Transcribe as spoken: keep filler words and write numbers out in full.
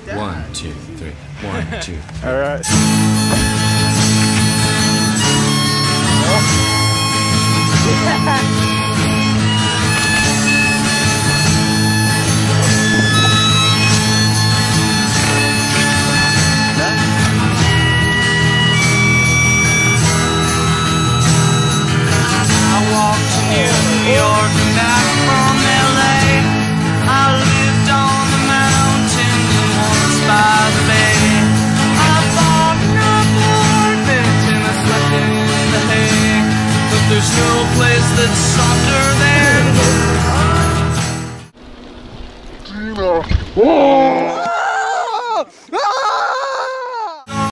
One, two, three. One, two, three. All right. I walked to New York and back from L A. I lived on the mountain and once by the bay. I bought an apartment and I slept in the hay. But there's no place that's softer than